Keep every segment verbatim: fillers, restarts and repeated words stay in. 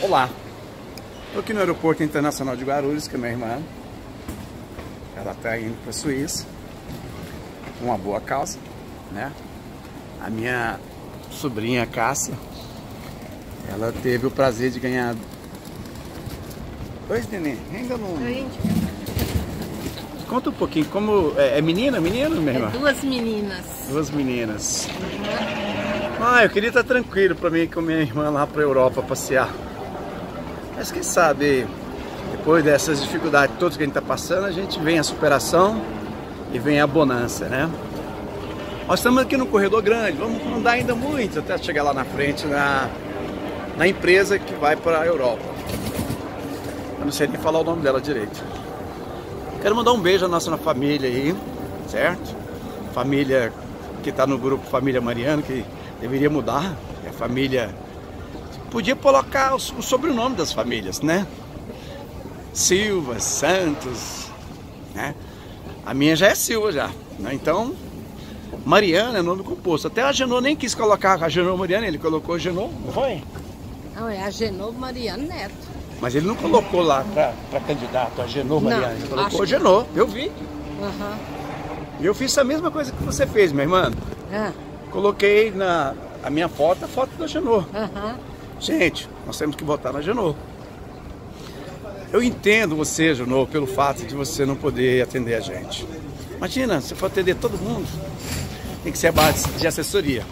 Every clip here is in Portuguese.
Olá, estou aqui no Aeroporto Internacional de Guarulhos com a minha irmã. Ela está indo para a Suíça, uma boa causa, né? A minha sobrinha Cássia, ela teve o prazer de ganhar... Oi, neném, ainda não... Conta um pouquinho, como... É, é menina, menino, minha irmã? É duas meninas. Duas meninas. Ah, eu queria estar tranquilo para mim ir com minha irmã lá para a Europa passear. Mas quem sabe, depois dessas dificuldades todas que a gente está passando, a gente vem a superação e vem a bonança, né? Nós estamos aqui no corredor grande, vamos andar ainda muito até chegar lá na frente, na, na empresa que vai para a Europa. Eu não sei nem falar o nome dela direito. Quero mandar um beijo à nossa família aí, certo? Família que está no grupo Família Mariano, que deveria mudar, é a família... Podia colocar o sobrenome das famílias, né? Silva, Santos, né? A minha já é Silva já, né? Então, Mariana é nome composto. Até a Genô nem quis colocar a Genô Mariana, ele colocou Genô, não foi? Não, é a Genô Mariano Neto. Mas ele não colocou lá para candidato a Genô Mariana, ele colocou Genô, eu vi. Uhum. E eu fiz a mesma coisa que você fez, minha irmã. Ah. Coloquei na a minha foto, a foto da Genô. Uhum. Gente, nós temos que votar na Genô. Eu entendo você, Genô, pelo fato de você não poder atender a gente. Imagina, se for atender todo mundo, tem que ser a base de assessoria.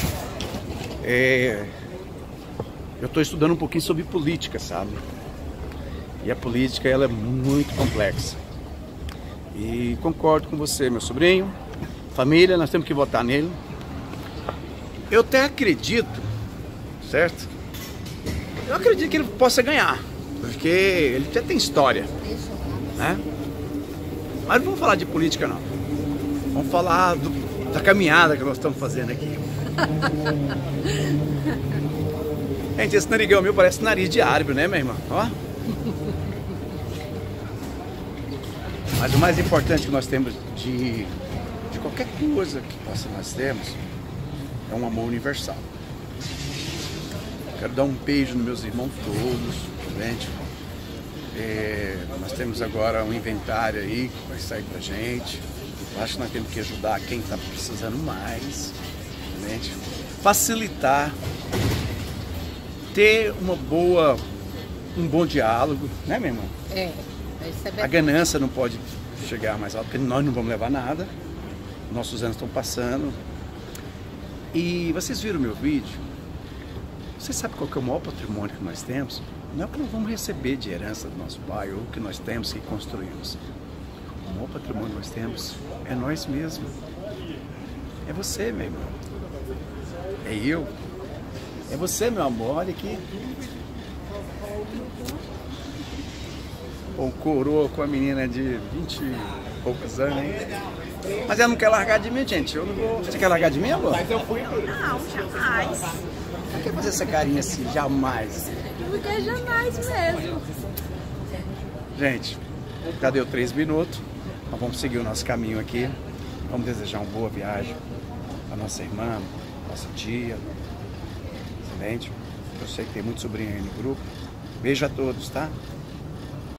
É... Eu estou estudando um pouquinho sobre política, sabe? E a política, ela é muito complexa. E concordo com você, meu sobrinho. Família, nós temos que votar nele. Eu até acredito, certo? Eu acredito que ele possa ganhar, porque ele já tem história, né? Mas não vamos falar de política, não. Vamos falar do, da caminhada que nós estamos fazendo aqui. Gente, esse narigão meu parece nariz de árabe, né, minha irmã? Ó. Mas o mais importante que nós temos de, de qualquer coisa que possa nós temos é um amor universal. Quero dar um beijo nos meus irmãos todos, gente. É, nós temos agora um inventário aí que vai sair pra gente. Eu acho que nós temos que ajudar quem está precisando mais, gente. Facilitar, ter uma boa, um bom diálogo, né, minha irmã? É, isso é verdade. A ganância não pode chegar mais alto, porque nós não vamos levar nada. Nossos anos estão passando. E vocês viram meu vídeo? Você sabe qual que é o maior patrimônio que nós temos? Não é o que nós vamos receber de herança do nosso pai ou o que nós temos que construímos. O maior patrimônio que nós temos é nós mesmos. É você, meu irmão. É eu. É você, meu amor. Olha aqui. O coroa com a menina de vinte e poucos anos, hein? Mas ela não quer largar de mim, gente. Eu não vou... Você quer largar de mim, amor? Mas eu fui. Não, jamais. Por que fazer essa carinha assim? Jamais. Porque é jamais mesmo. Gente, já deu três minutos. Nós vamos seguir o nosso caminho aqui. Vamos desejar uma boa viagem à nossa irmã, nossa tia. Excelente. Eu sei que tem muito sobrinho aí no grupo. Beijo a todos, tá?